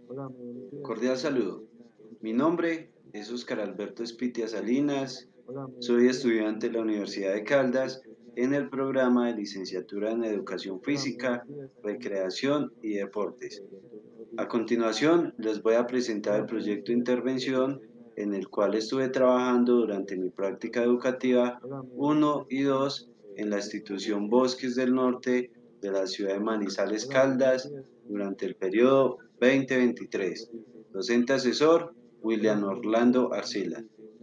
Cordial saludo. Mi nombre es Óscar Alberto Espitia Salinas. Soy estudiante de la Universidad de Caldas en el programa de licenciatura en Educación Física, Recreación y Deportes. A continuación, les voy a presentar el proyecto de intervención en el cual estuve trabajando durante mi práctica educativa 1 y 2 en la institución Bosques del Norte de la ciudad de Manizales Caldas durante el periodo 2023. Docente asesor, William Orlando Arcila.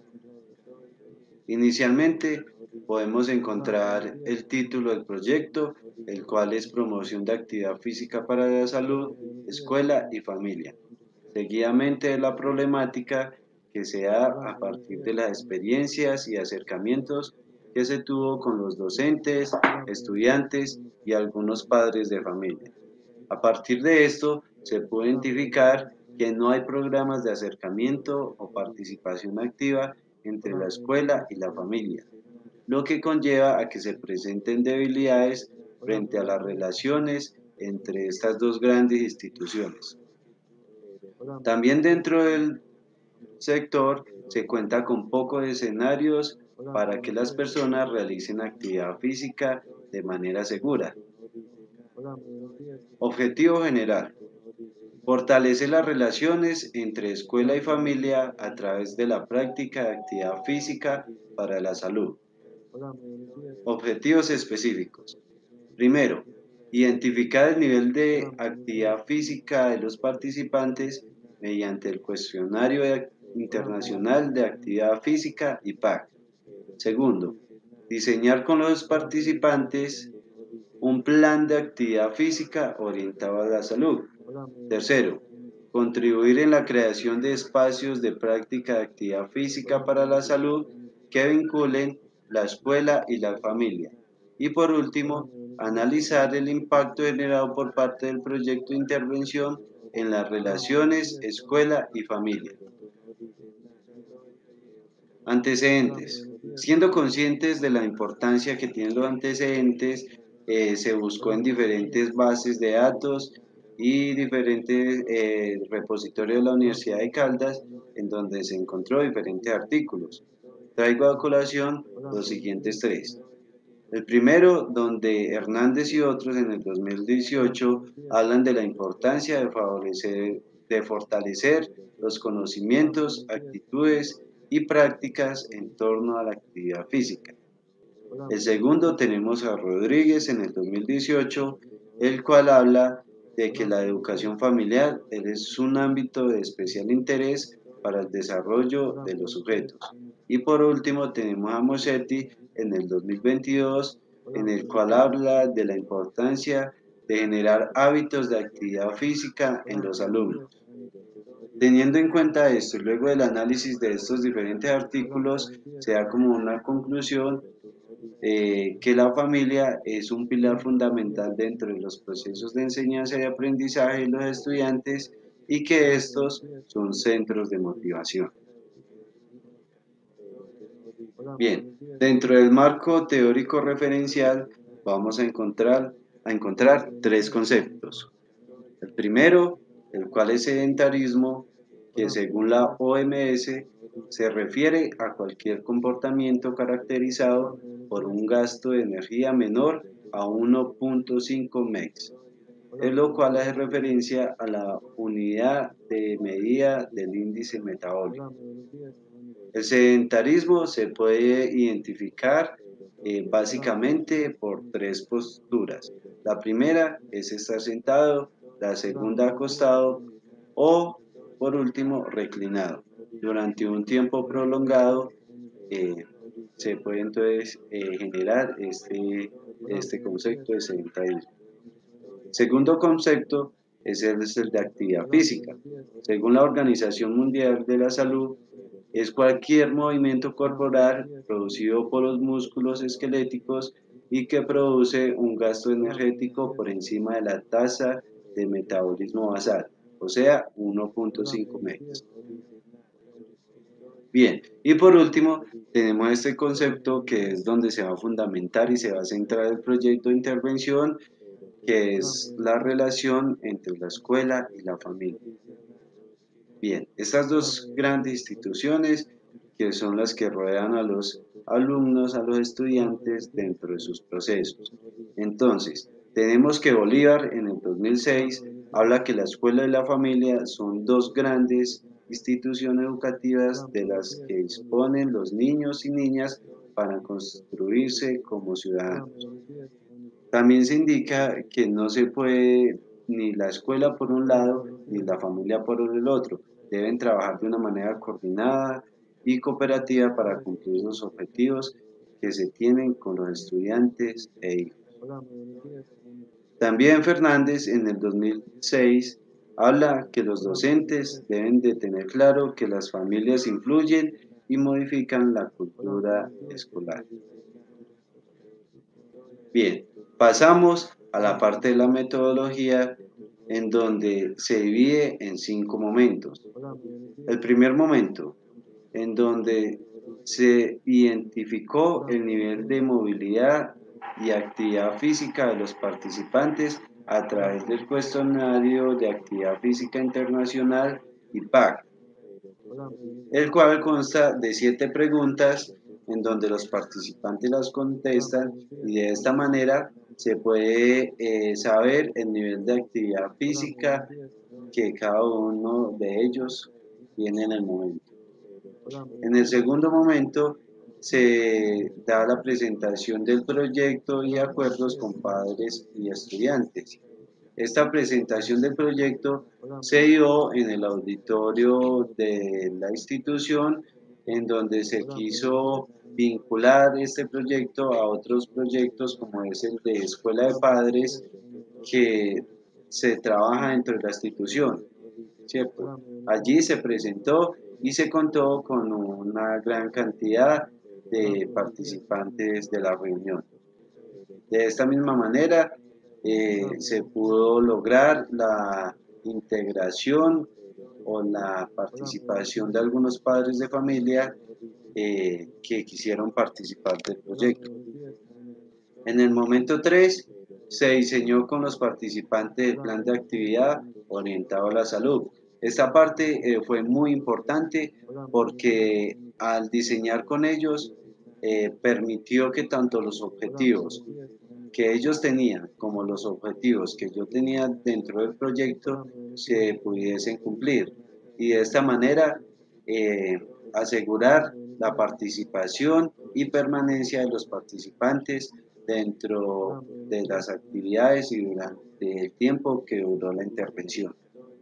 Inicialmente, podemos encontrar el título del proyecto, el cual es Promoción de Actividad Física para la Salud, Escuela y Familia. Seguidamente, la problemática que se da a partir de las experiencias y acercamientos que se tuvo con los docentes, estudiantes y algunos padres de familia. A partir de esto, se puede identificar que no hay programas de acercamiento o participación activa entre la escuela y la familia, lo que conlleva a que se presenten debilidades frente a las relaciones entre estas dos grandes instituciones. También dentro del sector se cuenta con pocos escenarios para que las personas realicen actividad física de manera segura. Objetivo general: fortalece las relaciones entre escuela y familia a través de la práctica de actividad física para la salud. Objetivos específicos. Primero, identificar el nivel de actividad física de los participantes mediante el cuestionario internacional de actividad física IPAC. Segundo, diseñar con los participantes un plan de actividad física orientado a la salud. Tercero, contribuir en la creación de espacios de práctica de actividad física para la salud que vinculen la escuela y la familia. Y por último, analizar el impacto generado por parte del proyecto de intervención en las relaciones escuela y familia. Antecedentes. Siendo conscientes de la importancia que tienen los antecedentes, se buscó en diferentes bases de datos y diferentes repositorios de la Universidad de Caldas, en donde se encontró diferentes artículos. Traigo a colación los siguientes tres. El primero, donde Hernández y otros en el 2018 hablan de la importancia de fortalecer los conocimientos, actitudes y prácticas en torno a la actividad física. El segundo tenemos a Rodríguez en el 2018, el cual habla de que la educación familiar es un ámbito de especial interés para el desarrollo de los sujetos. Y por último tenemos a Mosetti en el 2022, en el cual habla de la importancia de generar hábitos de actividad física en los alumnos. Teniendo en cuenta esto y luego del análisis de estos diferentes artículos, se da como una conclusión que la familia es un pilar fundamental dentro de los procesos de enseñanza y aprendizaje de los estudiantes y que estos son centros de motivación. Bien, dentro del marco teórico referencial vamos a encontrar tres conceptos. El primero, el cual es sedentarismo, que según la OMS se refiere a cualquier comportamiento caracterizado por un gasto de energía menor a 1.5 MEX, en lo cual hace referencia a la unidad de medida del índice metabólico. El sedentarismo se puede identificar básicamente por tres posturas. La primera es estar sentado, la segunda acostado o por último reclinado. Durante un tiempo prolongado eh, se puede entonces generar este concepto de sedentarismo. Segundo concepto es el de actividad física. Según la Organización Mundial de la Salud, es cualquier movimiento corporal producido por los músculos esqueléticos y que produce un gasto energético por encima de la tasa de metabolismo basal, o sea, 1.5 megas. Bien, y por último, tenemos este concepto que es donde se va a fundamentar y se va a centrar el proyecto de intervención, que es la relación entre la escuela y la familia. Bien, estas dos grandes instituciones que son las que rodean a los alumnos, a los estudiantes dentro de sus procesos. Entonces, tenemos que Bolívar en el 2006 habla que la escuela y la familia son dos grandes instituciones educativas de las que disponen los niños y niñas para construirse como ciudadanos. También se indica que no se puede ni la escuela por un lado ni la familia por el otro. Deben trabajar de una manera coordinada y cooperativa para cumplir los objetivos que se tienen con los estudiantes e hijos. También Fernández en el 2006 habla que los docentes deben de tener claro que las familias influyen y modifican la cultura escolar. Bien, pasamos a la parte de la metodología en donde se divide en 5 momentos. El primer momento, en donde se identificó el nivel de movilidad y actividad física de los participantes a través del cuestionario de actividad física internacional IPAC, el cual consta de 7 preguntas en donde los participantes las contestan y de esta manera se puede saber el nivel de actividad física que cada uno de ellos tiene en el momento. En el segundo momento se da la presentación del proyecto y acuerdos con padres y estudiantes. Esta presentación del proyecto se dio en el auditorio de la institución, en donde se quiso vincular este proyecto a otros proyectos como es el de Escuela de Padres que se trabaja dentro de la institución, ¿cierto? Allí se presentó y se contó con una gran cantidad de participantes de la reunión. De esta misma manera, se pudo lograr la integración o la participación de algunos padres de familia que quisieron participar del proyecto. En el momento 3 se diseñó con los participantes el plan de actividad orientado a la salud. Esta parte fue muy importante porque al diseñar con ellos permitió que tanto los objetivos que ellos tenían como los objetivos que yo tenía dentro del proyecto se pudiesen cumplir y de esta manera asegurar la participación y permanencia de los participantes dentro de las actividades y durante el tiempo que duró la intervención.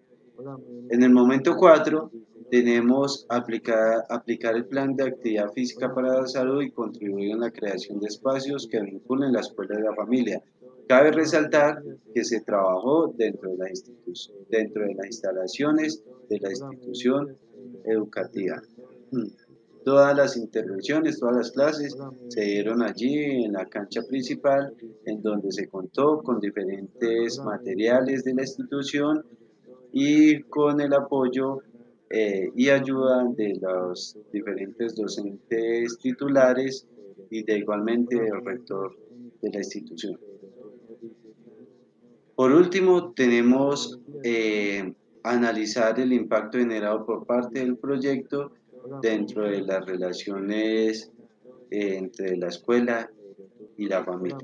En el momento 4 tenemos aplicar el plan de actividad física para la salud y contribuir en la creación de espacios que vinculen la escuela y la familia. Cabe resaltar que se trabajó dentro de las instalaciones de la institución educativa. Todas las intervenciones, todas las clases se dieron allí en la cancha principal, en donde se contó con diferentes materiales de la institución y con el apoyo y ayuda de los diferentes docentes titulares y de igualmente el rector de la institución. Por último, tenemos analizar el impacto generado por parte del proyecto dentro de las relaciones entre la escuela y la familia.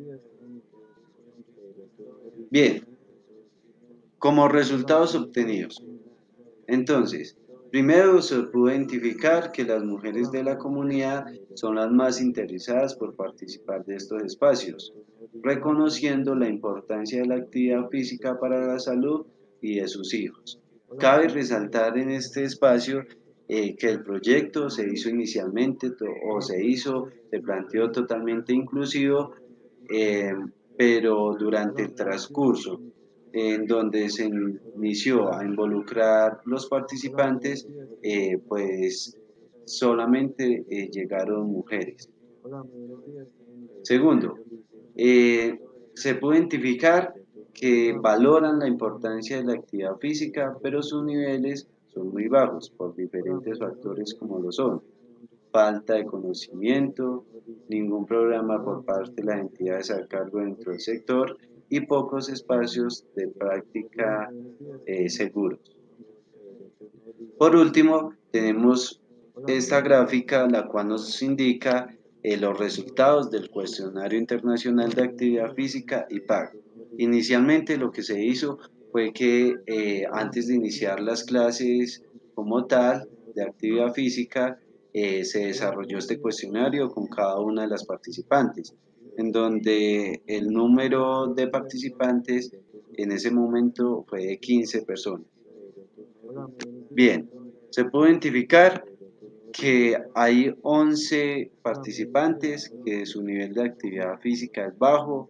Bien, como resultados obtenidos. Entonces, primero se pudo identificar que las mujeres de la comunidad son las más interesadas por participar de estos espacios, reconociendo la importancia de la actividad física para la salud y de sus hijos. Cabe resaltar en este espacio que el proyecto se hizo inicialmente se planteó totalmente inclusivo, eh, pero durante el transcurso en donde se inició a involucrar los participantes, pues solamente llegaron mujeres. Segundo, se puede identificar que valoran la importancia de la actividad física, pero sus niveles son muy bajos por diferentes factores como lo son falta de conocimiento, ningún programa por parte de las entidades a cargo dentro del sector y pocos espacios de práctica seguros. Por último, tenemos esta gráfica, la cual nos indica los resultados del cuestionario internacional de actividad física y PAC. Inicialmente lo que se hizo fue que antes de iniciar las clases como tal de actividad física, se desarrolló este cuestionario con cada una de las participantes, en donde el número de participantes en ese momento fue de 15 personas. Bien, se pudo identificar que hay 11 participantes que su nivel de actividad física es bajo,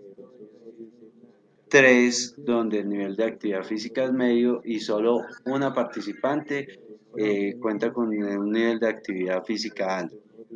3 donde el nivel de actividad física es medio y solo una participante cuenta con un nivel de actividad física alto.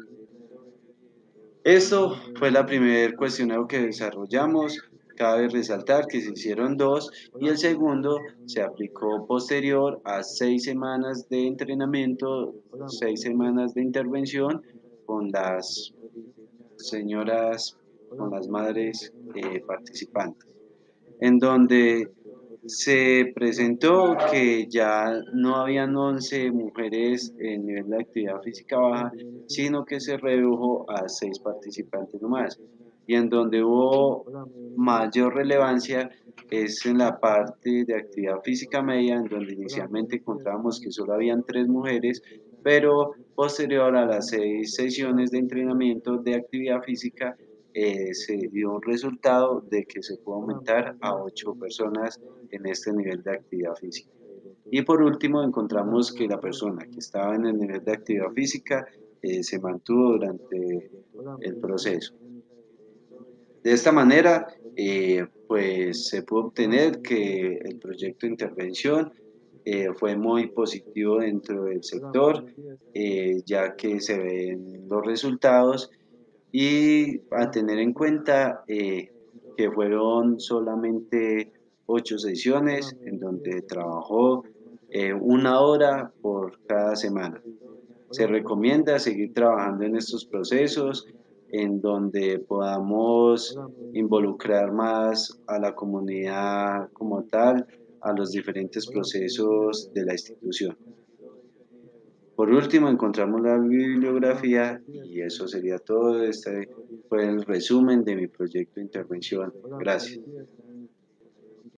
Esto fue la primer cuestionario que desarrollamos. Cabe resaltar que se hicieron dos y el segundo se aplicó posterior a 6 semanas de entrenamiento, 6 semanas de intervención con las señoras, con las madres participantes, en donde se presentó que ya no habían 11 mujeres en nivel de actividad física baja, sino que se redujo a 6 participantes nomás. Y en donde hubo mayor relevancia es en la parte de actividad física media, en donde inicialmente encontrábamos que solo habían 3 mujeres, pero posterior a las 6 sesiones de entrenamiento de actividad física, se dio un resultado de que se pudo aumentar a 8 personas en este nivel de actividad física. Y por último, encontramos que la persona que estaba en el nivel de actividad física se mantuvo durante el proceso. De esta manera, pues se pudo obtener que el proyecto de intervención fue muy positivo dentro del sector, ya que se ven los resultados y a tener en cuenta que fueron solamente 8 sesiones en donde trabajó 1 hora por cada semana. Se recomienda seguir trabajando en estos procesos en donde podamos involucrar más a la comunidad como tal, a los diferentes procesos de la institución. Por último, encontramos la bibliografía y eso sería todo. Este fue el resumen de mi proyecto de intervención. Gracias.